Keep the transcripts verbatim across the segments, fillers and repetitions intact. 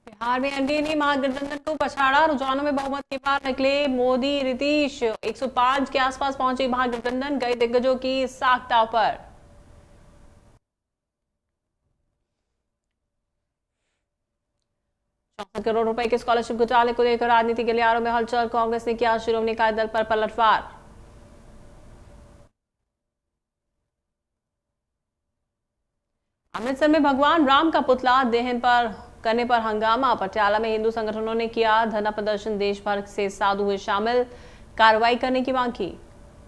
बिहार में एनडीए ने महागठबंधन को पछाड़ा, रुझानों में बहुमत के पार निकले मोदी नीतीश। एक सौ पाँच के आसपास पहुंचे महागठबंधन, गए दिग्गजों की साख दांव पर। चौसठ करोड़ रुपए के स्कॉलरशिप घोटाले को लेकर राजनीति गलियारों में हलचल, कांग्रेस ने किया शिरोमणि अकाली दल पर पलटवार। अमृतसर में भगवान राम का पुतला दहन पर करने पर हंगामा, पटियाला में हिंदू संगठनों ने किया धरना प्रदर्शन, देश भर से साधु हुए शामिल, कार्रवाई करने की मांग की।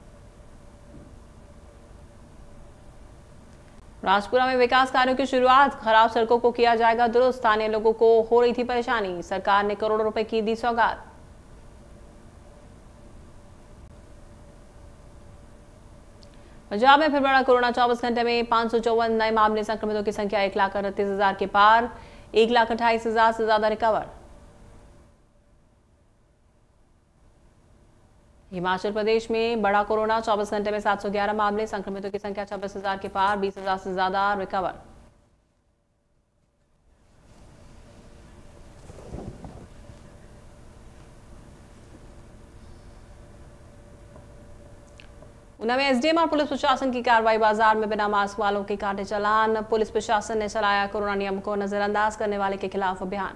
राजपुरा में विकास कार्यों की शुरुआत, खराब सड़कों को किया जाएगा दुरुस्त, स्थानीय लोगों को हो रही थी परेशानी, सरकार ने करोड़ों रुपए की दी सौगात। पंजाब में फिर बड़ा कोरोना, चौबीस घंटे में पांच सौ चौवन नए मामले, संक्रमितों की संख्या एक लाख अड़तीस हजार के पार, एक लाख अट्ठाईस हजार से ज्यादा रिकवर। हिमाचल प्रदेश में बड़ा कोरोना, चौबीस घंटे में सात सौ ग्यारह मामले, संक्रमितों की संख्या छब्बीस हजार के पार, बीस हजार से ज्यादा रिकवर। ऊना में एसडीएम और पुलिस प्रशासन की कार्रवाई, बाजार में बिना मास्क वालों के काटे चालान, पुलिस प्रशासन ने चलाया कोरोना नियम को नजरअंदाज करने वाले के खिलाफ अभियान।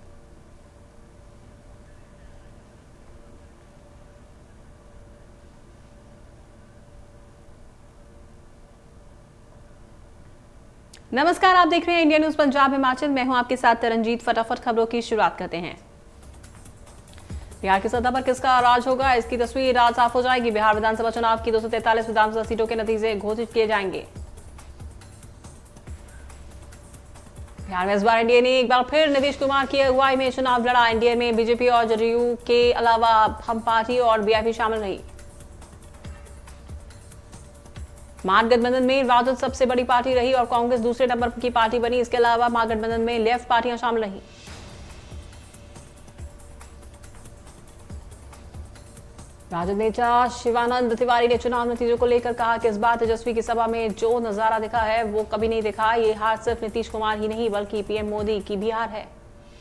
नमस्कार, आप देख रहे हैं इंडिया न्यूज पंजाब हिमाचल, मैं हूं आपके साथ तरनजीत। फटाफट खबरों की शुरुआत करते हैं। बिहार की सत्ता पर किसका राज होगा, इसकी तस्वीर आज साफ हो जाएगी। बिहार विधानसभा चुनाव की दो सौ तैंतालीस विधानसभा सीटों के नतीजे घोषित किए जाएंगे। बिहार में इस बार एनडीए ने एक बार फिर नीतीश कुमार की अगुवाई में चुनाव लड़ा। एनडीए में बीजेपी और जदयू के अलावा हम पार्टी और वीआईपी शामिल रही। महागठबंधन में राजद सबसे बड़ी पार्टी रही और कांग्रेस दूसरे नंबर की पार्टी बनी। इसके अलावा महागठबंधन में लेफ्ट पार्टियां शामिल रही। राजद नेता शिवानंद तिवारी ने चुनाव नतीजों को लेकर कहा कि इस बार तेजस्वी की सभा में जो नजारा दिखा है वो कभी नहीं दिखा। ये हार सिर्फ नीतीश कुमार ही नहीं बल्कि पीएम मोदी की भी हार है।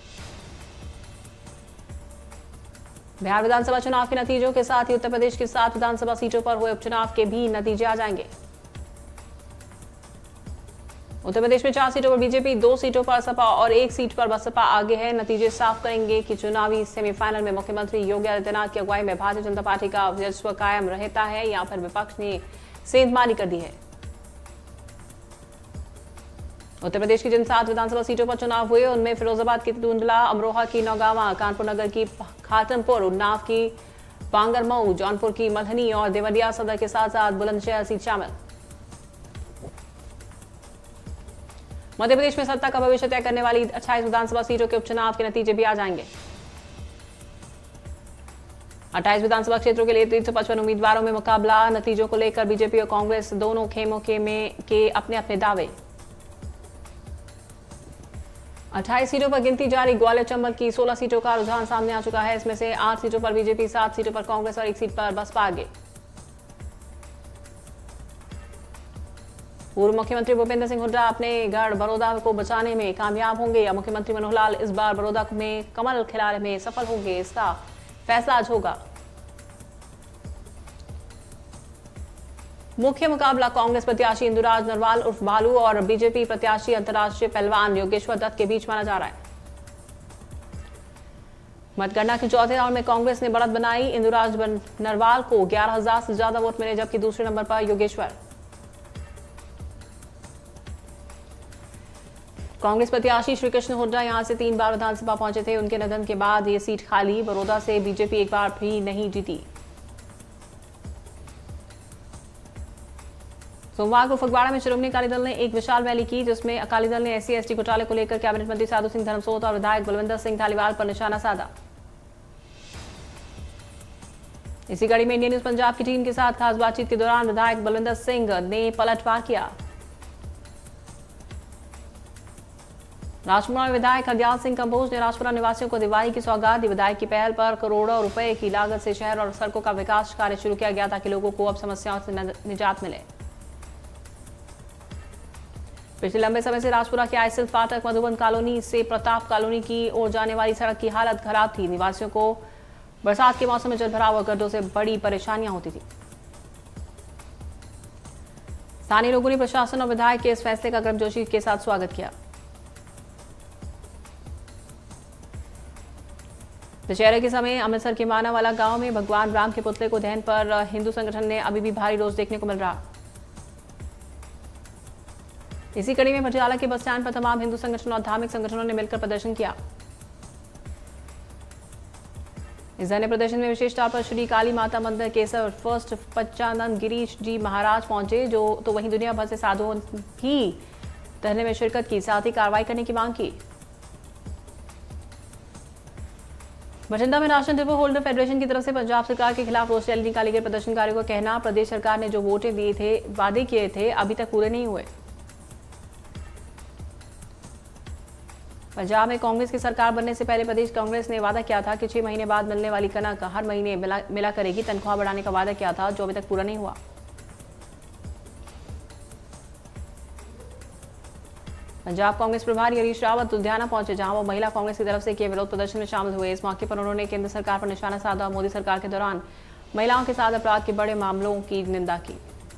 बिहार विधानसभा चुनाव के नतीजों के साथ ही उत्तर प्रदेश की सात विधानसभा सीटों पर हुए उपचुनाव के भी नतीजे आ जाएंगे। उत्तर प्रदेश में चार सीटों पर बीजेपी, दो सीटों पर सपा और एक सीट पर बसपा आगे है। नतीजे साफ करेंगे कि चुनावी सेमीफाइनल में मुख्यमंत्री योगी आदित्यनाथ की अगुवाई में भारतीय जनता पार्टी का वर्चस्व कायम रहता है या फिर विपक्ष ने सेंधमारी कर दी है। उत्तर प्रदेश की जिन सात विधानसभा सीटों पर चुनाव हुए उनमें फिरोजाबाद की टुंडला, अमरोहा की नौगावा, कानपुर नगर की खातनपुर, उन्नाव की बांगरमऊ, जौनपुर की मधनी और देवरिया सदर के साथ साथ बुलंदशहर सीट शामिल। मध्य प्रदेश में सत्ता का भविष्य तय करने वाली अट्ठाईस विधानसभा सीटों के उपचुनाव के नतीजे भी आ जाएंगे। अट्ठाईस विधानसभा क्षेत्रों के लिए तीन सौ पचपन उम्मीदवारों में मुकाबला। नतीजों को लेकर बीजेपी और कांग्रेस दोनों खेमों के में के अपने अपने दावे। अट्ठाईस सीटों पर गिनती जारी। ग्वालियर चंबल की सोलह सीटों का रुझान सामने आ चुका है। इसमें से आठ सीटों पर बीजेपी, सात सीटों पर कांग्रेस और एक सीट पर बसपा आगे। पूर्व मुख्यमंत्री भूपेंद्र सिंह हुड्डा अपने गढ़ बड़ौदा को बचाने में कामयाब होंगे या मुख्यमंत्री मनोहर लाल इस बार बड़ौदा में कमल खिलाने में सफल होंगे, इसका फैसला आज होगा। मुख्य मुकाबला कांग्रेस प्रत्याशी इंदुराज नरवाल उर्फ बालू और बीजेपी प्रत्याशी अंतर्राष्ट्रीय पहलवान योगेश्वर दत्त के बीच माना जा रहा है। मतगणना के चौथे राउंड में कांग्रेस ने बढ़त बनाई। इंदुराज नरवाल को ग्यारह हजार से ज्यादा वोट मिले जबकि दूसरे नंबर पर योगेश्वर। कांग्रेस प्रत्याशी श्री कृष्ण हुड्डा यहां से तीन बार विधानसभा पहुंचे थे। उनके निधन के बाद ये सीट खाली। बड़ौदा से बीजेपी एक बार भी नहीं जीती। सोमवार को फगवाड़ा में शिरोमणि अकाली दल ने एक विशाल रैली की जिसमें अकाली दल ने एससी एसटी घोटाले को लेकर कैबिनेट मंत्री साधु सिंह धर्मसोत और विधायक बलविंदर सिंह धालीवाल पर निशाना साधा। इसी कड़ी में इंडिया न्यूज पंजाब की टीम के साथ खास बातचीत के दौरान विधायक बलविंदर सिंह ने पलटवार किया। राजपुरा में विधायक हरदयाल सिंह कंबोज ने राजपुरा निवासियों को दिवाली की सौगात दी। विधायक की पहल पर करोड़ों रुपए की लागत से शहर और सड़कों का विकास कार्य शुरू किया गया ताकि लोगों को अब समस्याओं से निजात मिले। पिछले लंबे समय से राजपुरा के आईसिल फाटक मधुबन कॉलोनी से प्रताप कॉलोनी की ओर जाने वाली सड़क की हालत खराब थी। निवासियों को बरसात के मौसम में जलभराव और गड्ढों से बड़ी परेशानियां होती थी। स्थानीय लोगों ने प्रशासन और विधायक के इस फैसले का गर्मजोशी के साथ स्वागत किया। दशहरे के समय अमृतसर के मानावाला गांव में भगवान राम के पुतले को दहन पर हिंदू संगठन ने अभी भी भारी रोष देखने को मिल रहा। इसी कड़ी में पटियाला के बस स्टैंड पर तमाम हिंदू संगठनों और धार्मिक संगठनों ने मिलकर प्रदर्शन किया। इस धरने प्रदर्शन में विशेष तौर पर श्री काली माता मंदिर केसर फर्स्ट पच्चानंद गिरीश जी महाराज पहुंचे, जो तो वहीं दुनिया भर से साधुओं भी धरने में शिरकत की, साथ ही कार्रवाई करने की मांग की। बठिंडा में राशन डिपो होल्डर फेडरेशन की तरफ से पंजाब सरकार के खिलाफ रोष रैली निकाली गई। प्रदर्शनकारियों का कहना, प्रदेश सरकार ने जो वोटें दिए थे, वादे किए थे, अभी तक पूरे नहीं हुए। पंजाब में कांग्रेस की सरकार बनने से पहले प्रदेश कांग्रेस ने वादा किया था कि छह महीने बाद मिलने वाली कनक हर महीने मिला, मिला करेगी। तनख्वाह बढ़ाने का वादा किया था, जो अभी तक पूरा नहीं हुआ। पंजाब कांग्रेस प्रभारी हरीश रावत लुधियाना पहुंचे, जहां वो महिला कांग्रेस की तरफ से किए विरोध प्रदर्शन में शामिल हुए। इस मौके पर उन्होंने केंद्र सरकार पर निशाना साधा और मोदी सरकार के दौरान महिलाओं के साथ अपराध के बड़े मामलों की निंदा की।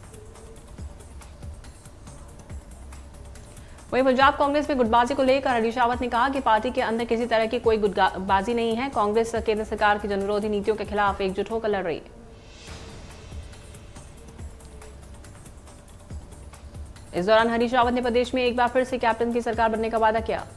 वहीं पंजाब कांग्रेस में गुटबाजी को लेकर हरीश रावत ने कहा कि पार्टी के अंदर किसी तरह की कोई गुटबाजी नहीं है। कांग्रेस केंद्र सरकार की जनविरोधी नीतियों के खिलाफ एकजुट होकर लड़ रही है। इस दौरान हरीश रावत ने प्रदेश में एक बार फिर से कैप्टन की सरकार बनने का वादा किया।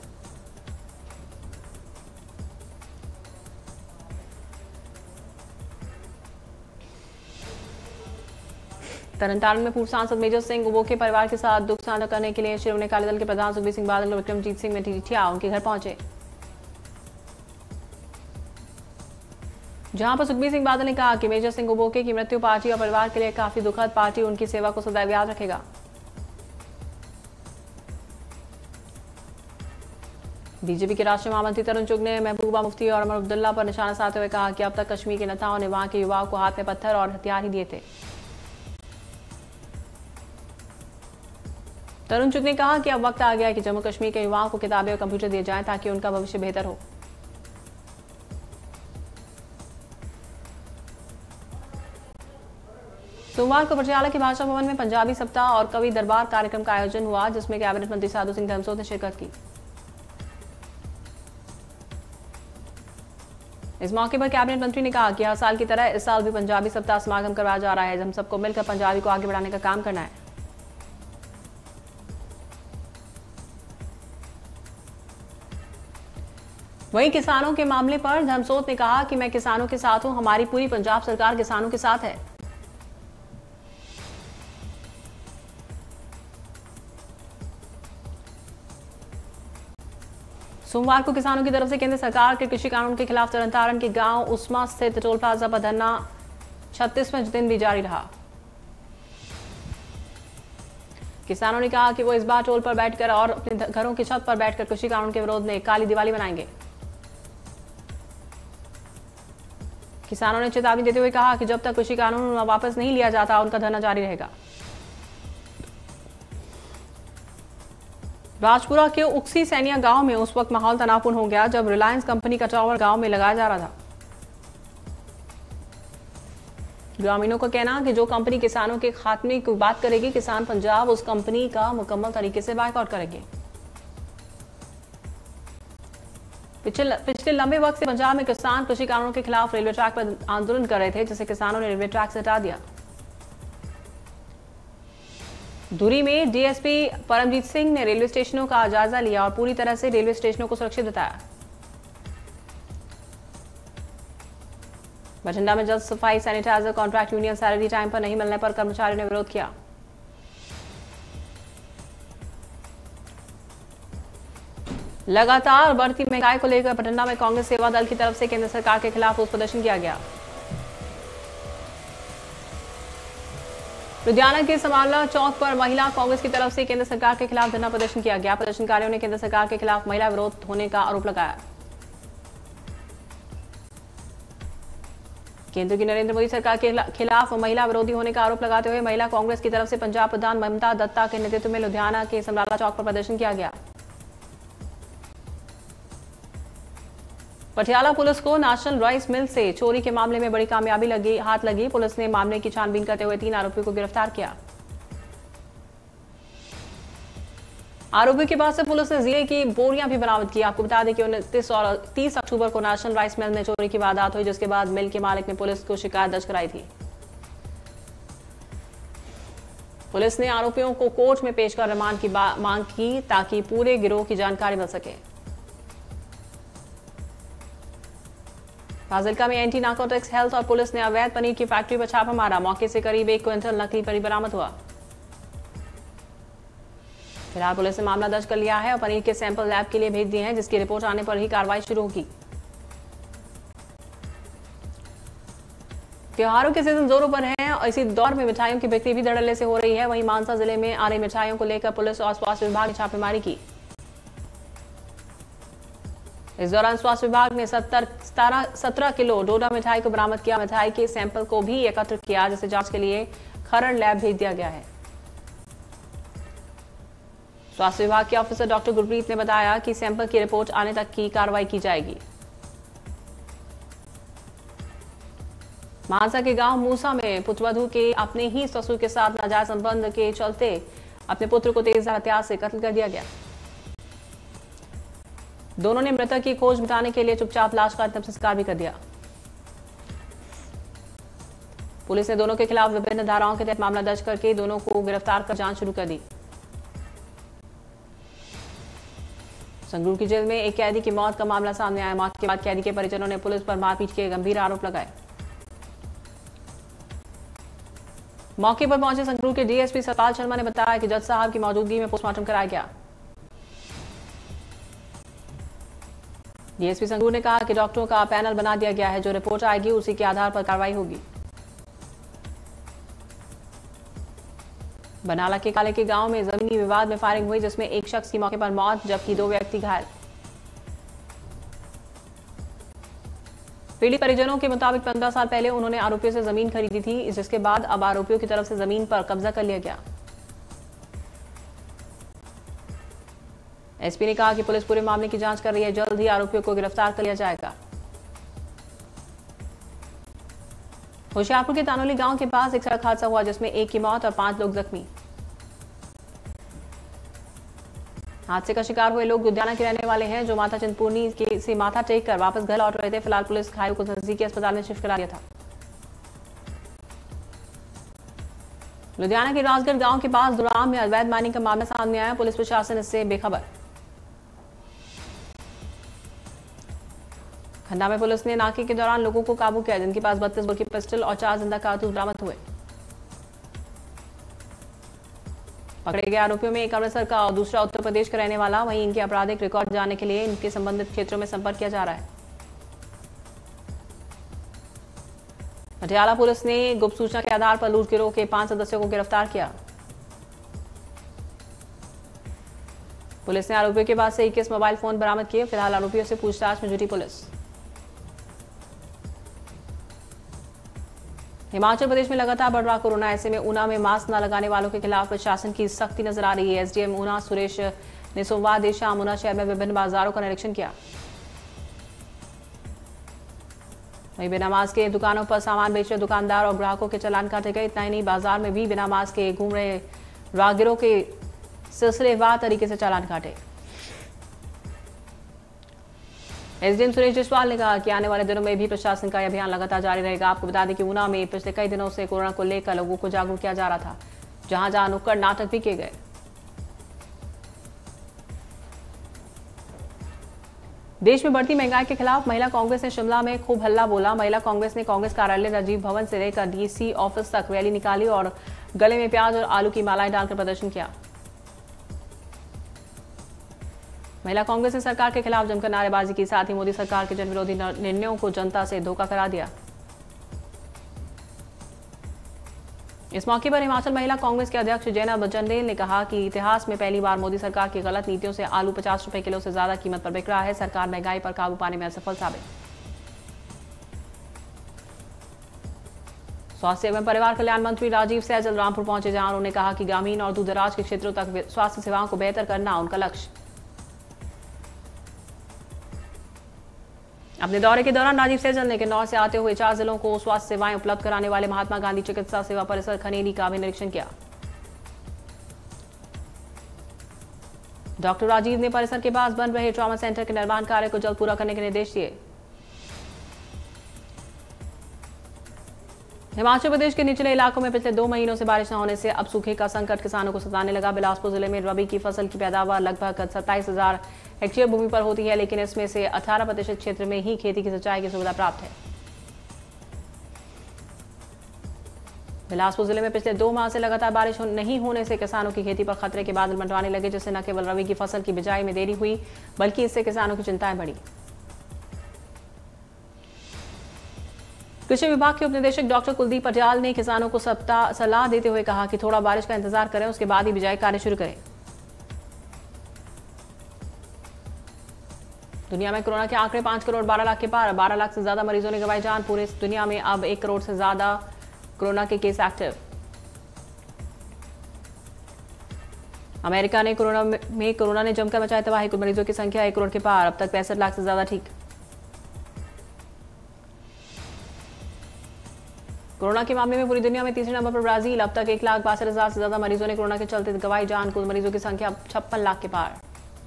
तरनतारण में पूर्व सांसद मेजर सिंह उबो के परिवार के साथ दुख साझा करने के लिए शिरोमणि अकाली दल के प्रधान सुखबीर सिंह बादल और विक्रमजीत सिंह मजीठिया उनके घर पहुंचे, जहां पर सुखबीर सिंह बादल ने कहा कि मेजर सिंह उबोके की मृत्यु पार्टी और परिवार के लिए काफी दुखद, पार्टी उनकी सेवा को सदैव याद रखेगा। बीजेपी के राष्ट्रीय महामंत्री तरुण चुग ने महबूबा मुफ्ती और अमर अब्दुल्ला पर निशाना साधते हुए कहा कि अब तक कश्मीर के नेताओं ने वहां के युवाओं को हाथ में पत्थर और हथियार ही दिए थे। तरुण चुग ने कहा कि अब वक्त आ गया है कि जम्मू कश्मीर के युवाओं को किताबें और कंप्यूटर दिए जाएं ताकि उनका भविष्य बेहतर हो। सोमवार को पटियाला के भाषा भवन में पंजाबी सप्ताह और कवि दरबार कार्यक्रम का आयोजन हुआ, जिसमें कैबिनेट मंत्री साधु सिंह धर्मसोत ने शिरकत की। इस मौके पर कैबिनेट मंत्री ने कहा कि हर साल की तरह इस साल भी पंजाबी सप्ताह समागम करवाया जा रहा है। हम सबको मिलकर पंजाबी को आगे बढ़ाने का काम करना है। वहीं किसानों के मामले पर धर्मसोत ने कहा कि मैं किसानों के साथ हूं, हमारी पूरी पंजाब सरकार किसानों के साथ है। सोमवार को किसानों की तरफ से केंद्र सरकार के कृषि कानून के खिलाफ तरनतारण के गांव उस्मा स्थित टोल प्लाजा पर धरना छत्तीसवें दिन भी जारी रहा। किसानों ने कहा कि वो इस बार टोल पर बैठकर और अपने घरों की छत पर बैठकर कृषि कानून के विरोध में काली दिवाली मनाएंगे। किसानों ने चेतावनी देते हुए कहा कि जब तक कृषि कानून वापस नहीं लिया जाता, उनका धरना जारी रहेगा। राजपुरा के उक्सी सैनिया गांव में उस वक्त माहौल तनावपूर्ण हो गया जब रिलायंस कंपनी का टावर गांव में लगाया जा रहा था। ग्रामीणों का कहना कि जो कंपनी किसानों के खात्मे की बात करेगी, किसान पंजाब उस कंपनी का मुकम्मल तरीके से बायकॉट करेंगे। पिछले पिछले लंबे वक्त से पंजाब में किसान कृषि कानूनों के खिलाफ रेलवे ट्रैक पर आंदोलन कर रहे थे, जिसे किसानों ने रेलवे ट्रैक से हटा दिया। धुरी में डीएसपी परमजीत सिंह ने रेलवे स्टेशनों का जायजा लिया और पूरी तरह से रेलवे स्टेशनों को सुरक्षित बताया। बठिंडा में जल सफाई sanitizer contract union salary time पर नहीं मिलने पर कर्मचारियों ने विरोध किया। लगातार बढ़ती महंगाई को लेकर बठिंडा में कांग्रेस सेवा दल की तरफ से केंद्र सरकार के खिलाफ रोष प्रदर्शन किया गया। लुधियाना के समाला चौक पर महिला कांग्रेस की तरफ से केंद्र सरकार के खिलाफ धरना प्रदर्शन किया गया। प्रदर्शनकारियों ने केंद्र सरकार के खिलाफ महिला विरोध होने का आरोप लगाया। केंद्र की नरेंद्र मोदी सरकार के खिलाफ महिला विरोधी होने का आरोप लगाते हुए महिला कांग्रेस की तरफ से पंजाब प्रधान ममता दत्ता के नेतृत्व में लुधियाना के समराला चौक पर प्रदर्शन किया गया। पटियाला पुलिस को नेशनल राइस मिल से चोरी के मामले में बड़ी कामयाबी लगी हाथ लगी। पुलिस ने मामले की छानबीन करते हुए तीन आरोपियों को गिरफ्तार किया। आरोपी के पास से पुलिस ने जिले की बोरियां भी बरामद की। आपको बता दें कि उनतीस और तीस अक्टूबर को नेशनल राइस मिल में चोरी की वारदात हुई, जिसके बाद मिल के मालिक ने पुलिस को शिकायत दर्ज कराई थी। पुलिस ने आरोपियों को कोर्ट में पेश कर रिमांड की मांग की ताकि पूरे गिरोह की जानकारी मिल सके। फाजिल्का में एंटी नार्कोटिक्स हेल्थ और पुलिस ने अवैध पनीर की फैक्ट्री पर छापा मारा। मौके से करीब एक क्विंटल नकली पनीर बरामद हुआ। फिलहाल पुलिस ने मामला दर्ज कर लिया है और पनीर के सैंपल लैब के लिए भेज दिए हैं, जिसकी रिपोर्ट आने पर ही कार्रवाई शुरू होगी। त्योहारों के सीजन जोरों पर है और इसी दौर में मिठाइयों की बिक्री भी धड़ल्ले से हो रही है। वहीं मानसा जिले में आ रही मिठाइयों को लेकर पुलिस और स्वास्थ्य विभाग ने छापेमारी की। इस दौरान स्वास्थ्य विभाग ने सत्तर सत्रह किलो डोडा मिठाई को बरामद किया। मिठाई के सैंपल को भी एकत्र किया, जिसे जांच के लिए खरड़ लैब भेज दिया गया है। स्वास्थ्य विभाग के ऑफिसर डॉक्टर गुरप्रीत ने बताया कि सैंपल की रिपोर्ट आने तक की कार्रवाई की जाएगी। मानसा के गांव मूसा में पुत्रवधू के अपने ही ससुर के साथ नाजायज संबंध के चलते अपने पुत्र को तेज हथियार से कत्ल कर दिया गया। दोनों ने मृतक की खोज मिटाने के लिए चुपचाप लाश का अंतिम संस्कार भी कर दिया। पुलिस ने दोनों के खिलाफ विभिन्न धाराओं के तहत मामला दर्ज करके दोनों को गिरफ्तार कर जांच शुरू कर दी। संगरूर की जेल में एक कैदी की मौत का मामला सामने आया। मौत के बाद कैदी के परिजनों ने पुलिस पर मारपीट के गंभीर आरोप लगाए। मौके पर पहुंचे संगरूर के डीएसपी सतपाल शर्मा ने बताया कि जज साहब की मौजूदगी में पोस्टमार्टम कराया गया। डीएसपी संगरूर ने कहा कि डॉक्टरों का पैनल बना दिया गया है, जो रिपोर्ट आएगी उसी के आधार पर कार्रवाई होगी। बनाला के काले के गांव में जमीनी विवाद में फायरिंग हुई, जिसमें एक शख्स की मौके पर मौत जबकि दो व्यक्ति घायल। पीड़ित परिजनों के मुताबिक पंद्रह साल पहले उन्होंने आरोपियों से जमीन खरीदी थी, जिसके बाद अब आरोपियों की तरफ से जमीन पर कब्जा कर लिया गया। एसपी ने कहा कि पुलिस पूरे मामले की जांच कर रही है, जल्द ही आरोपियों को गिरफ्तार कर लिया जाएगा। होशियारपुर के तानोली गांव के पास एक सड़क हादसा हुआ, जिसमें एक की मौत और पांच लोग जख्मी। हादसे का शिकार हुए लोग लुधियाना के रहने वाले हैं, जो माता चिंतपूर्णी के से माथा टेक कर वापस घर लौट रहे थे। फिलहाल पुलिस घायलों को नजदीकी अस्पताल में शिफ्ट करा दिया था। लुधियाना के राजगढ़ गांव के पास दुराम में अवैध माइनिंग का मामला सामने आया। पुलिस प्रशासन इससे बेखबर। खन्ना में पुलिस ने नाके के दौरान लोगों को काबू किया, जिनके पास बत्तीस बोर की पिस्टल और चार जिंदा कारतूस बरामद हुए। पकड़े गए आरोपियों में एक अमृतसर का और दूसरा उत्तर प्रदेश का रहने वाला। वहीं इनके आपराधिक रिकॉर्ड जानने के लिए इनके संबंधित क्षेत्रों में संपर्क किया जा रहा है। पटियाला पुलिस ने गुप्त सूचना के आधार पर लूट गिरोह के पांच सदस्यों को गिरफ्तार किया। पुलिस ने आरोपियों के पास से इक्कीस मोबाइल फोन बरामद किए। फिलहाल आरोपियों से पूछताछ में जुटी पुलिस। हिमाचल प्रदेश में लगातार बढ़ रहा कोरोना, ऐसे में ऊना में मास्क न लगाने वालों के खिलाफ प्रशासन की सख्ती नजर आ रही है। एसडीएम ऊना सुरेश ने सोमवार देर शाम ऊना शहर में विभिन्न बाजारों का निरीक्षण किया। वहीं बिना मास्क के दुकानों पर सामान बेच रहे दुकानदार और ग्राहकों के चालान काटे गए। इतना ही नहीं, बाजार में भी बिना मास्क के घूम रहे राहगीरों के सिलसिलेवार तरीके से चालान काटे। एसडीएम सुरेश जसवाल ने कहा कि आने वाले दिनों में भी प्रशासन का यह अभियान लगातार जारी रहेगा। आपको बता दें कि ऊना में पिछले कई दिनों से कोरोना को लेकर लोगों को जागरूक किया जा रहा था, जहां जहां नुक्कड़ नाटक भी किए गए। देश में बढ़ती महंगाई के खिलाफ महिला कांग्रेस ने शिमला में खूब हल्ला बोला। महिला कांग्रेस ने कांग्रेस कार्यालय राजीव भवन से लेकर डीसी ऑफिस तक रैली निकाली और गले में प्याज और आलू की मालाएं डालकर प्रदर्शन किया। महिला कांग्रेस ने सरकार के खिलाफ जमकर नारेबाजी की, साथ ही मोदी सरकार के जनविरोधी निर्णयों को जनता से धोखा करा दिया। इस मौके पर हिमाचल महिला कांग्रेस के अध्यक्ष जैनब चंदेल ने कहा कि इतिहास में पहली बार मोदी सरकार की गलत नीतियों से आलू पचास रुपए किलो से ज्यादा कीमत पर बिक रहा है। सरकार महंगाई पर काबू पाने में असफल साबित। स्वास्थ्य एवं परिवार कल्याण मंत्री राजीव सैजल रामपुर पहुंचे, जहां उन्होंने कहा कि ग्रामीण और दूरदराज के क्षेत्रों तक स्वास्थ्य सेवाओं को बेहतर करना उनका लक्ष्य। अपने दौरे के दौरान राजीव सैजल ने किन्नौर से आते हुए चार जिलों को स्वास्थ्य सेवाएं उपलब्ध कराने वाले महात्मा गांधी चिकित्सा सेवा परिसर खनेरी का भी निरीक्षण किया। डॉक्टर राजीव ने परिसर के पास बन रहे ट्रॉमा सेंटर के निर्माण कार्य को जल्द पूरा करने के निर्देश दिए। हिमाचल प्रदेश के निचले इलाकों में पिछले दो महीनों से बारिश न होने से अब सूखे का संकट किसानों को सताने लगा। बिलासपुर जिले में रबी की फसल की पैदावार लगभग सत्ताईस हजार हेक्टेयर भूमि पर होती है, लेकिन इसमें से अठारह प्रतिशत क्षेत्र में ही खेती की सिंचाई की सुविधा प्राप्त है। बिलासपुर जिले में पिछले दो माह से लगातार बारिश नहीं होने से किसानों की खेती पर खतरे के बादल मंडराने लगे, जिससे न केवल रबी की फसल की बिजाई में देरी हुई, बल्कि इससे किसानों की चिंताएं बढ़ी। कृषि विभाग के उपनिदेशक डॉक्टर कुलदीप पटियाल ने किसानों को सलाह देते हुए कहा कि थोड़ा बारिश का इंतजार करें, उसके बाद ही बिजाई कार्य शुरू करें। दुनिया में कोरोना के आंकड़े पांच करोड़ बारह लाख के पार, बारह लाख से ज्यादा मरीजों ने गंवाई जान। पूरे दुनिया में अब एक करोड़ से ज्यादा कोरोना के केस एक्टिव। अमेरिका ने कोरोना में कोरोना ने जमकर मचाई तबाही, कुल मरीजों की संख्या एक करोड़ के पार, अब तक पैंसठ लाख से ज्यादा ठीक। कोरोना के मामले में पूरी दुनिया में तीसरे नंबर पर ब्राजील, अब तक एक लाख बासठ हजार से ज्यादा मरीजों ने कोरोना के चलते गंवाई जान। कुल मरीजों की संख्या छप्पन लाख के पार।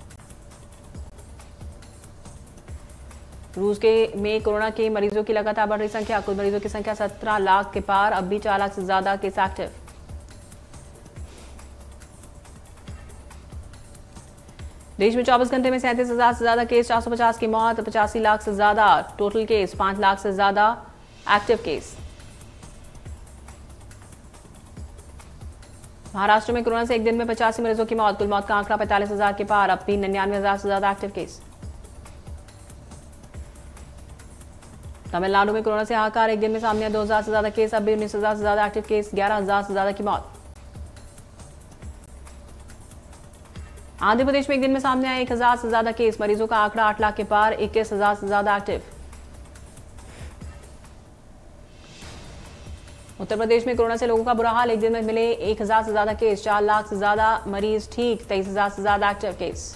रूस के में कोरोना के मरीजों की लगातार बढ़ रही संख्या, कुल मरीजों की संख्या सत्रह लाख के पार, अब भी चार लाख से ज्यादा केस एक्टिव। देश में चौबीस घंटे में सैंतीस हजार से ज्यादा केस, चार सौ पचास की मौत, पचासी लाख से ज्यादा टोटल केस, पांच लाख से ज्यादा एक्टिव केस। महाराष्ट्र में कोरोना से एक दिन में पचासी मरीजों की मौत, कुल मौत का आंकड़ा पैंतालीस हजार के पार, अब भी निन्यानवे हजार से ज्यादा एक्टिव केस। तमिलनाडु में कोरोना से हाहाकार, एक दिन में सामने दो हजार से ज्यादा केस, अब भी उन्नीस हजार से ज्यादा एक्टिव केस, ग्यारह हजार से ज्यादा की मौत। आंध्र प्रदेश में एक दिन में सामने आए एक हजार से ज्यादा केस, मरीजों का आंकड़ा आठ लाख के पार, इक्कीस हजार से ज्यादा एक्टिव। उत्तर प्रदेश में कोरोना से लोगों का बुरा हाल, एक दिन में मिले एक हजार से ज्यादा केस, चार लाख से ज्यादा मरीज ठीक, तेईस हजार से ज्यादा एक्टिव केस।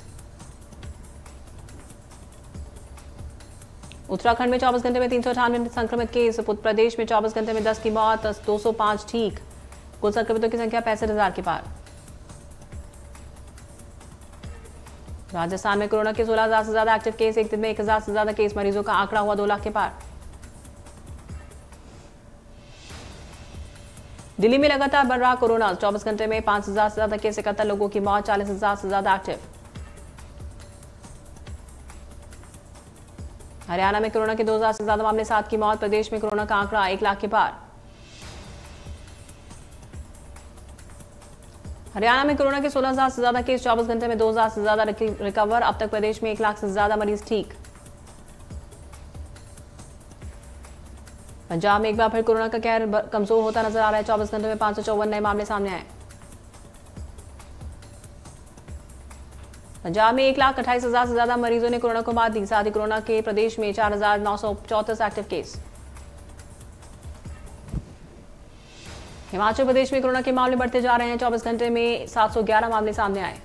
उत्तराखंड में चौबीस घंटे में तीन सौ अठानवे संक्रमित केस, उत्तर प्रदेश में चौबीस घंटे में दस की मौत, दो सौ पांच ठीक, कुल संक्रमितों की संख्या पैंसठ हजार के पार। राजस्थान में कोरोना के सोलह हजार से ज्यादा एक्टिव केस, एक दिन में एक हजार से ज्यादा केस, मरीजों का आंकड़ा हुआ दो लाख के पार। दिल्ली में लगातार बढ़ रहा कोरोना, चौबीस घंटे में पांच हजार से ज्यादा केस, इकहत्तर लोगों की मौत, चालीस हजार से ज्यादा एक्टिव। हरियाणा में कोरोना के दो हजार से ज्यादा मामले, सात की मौत, प्रदेश में कोरोना का आंकड़ा एक लाख के पार। हरियाणा में कोरोना के सोलह हजार से ज्यादा केस, चौबीस घंटे में दो हजार से ज्यादा रिकवर, अब तक प्रदेश में एक लाख से ज्यादा मरीज ठीक। पंजाब में एक बार फिर कोरोना का कहर कमजोर होता नजर आ रहा है, चौबीस घंटे में पांच सौ चौवन नए मामले सामने आए। पंजाब में एक लाख अट्ठाईस हजार से ज्यादा मरीजों ने कोरोना को मात दी, साथ ही कोरोना के प्रदेश में चार हजार नौ सौ चौंतीस एक्टिव केस। हिमाचल प्रदेश में कोरोना के मामले बढ़ते जा रहे हैं, चौबीस घंटे में सात सौ ग्यारह मामले सामने आए।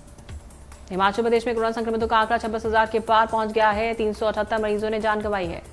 हिमाचल प्रदेश में कोरोना संक्रमितों का आंकड़ा छब्बीस हजार के पार पहुंच गया है, तीन सौ अठहत्तर मरीजों ने जान गंवाई है।